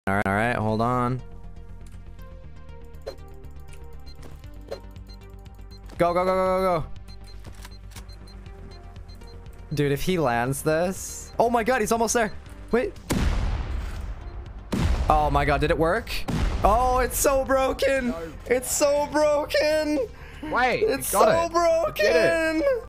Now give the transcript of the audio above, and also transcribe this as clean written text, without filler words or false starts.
All right, hold on. Go, go, go, go, go, go. Dude, if he lands this... Oh my god, he's almost there. Wait. Oh my god, did it work? Oh, it's so broken. It's so broken. Wait, It's so broken.